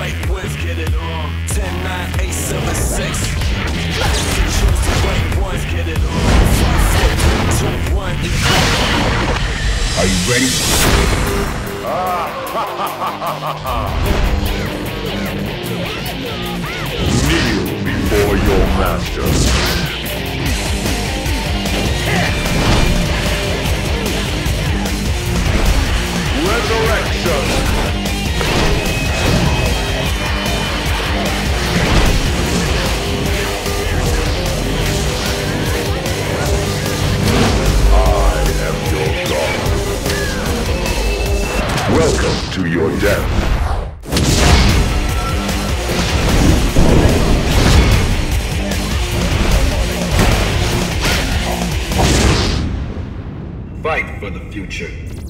right ones get it on. 10, 9, 8, 7, 6. Choose the right ones get it on. 5, 4, 3, 2, 1. Are you ready? Kneel before your master. Resurrection! I am your god. Welcome to your death. Fight for the future.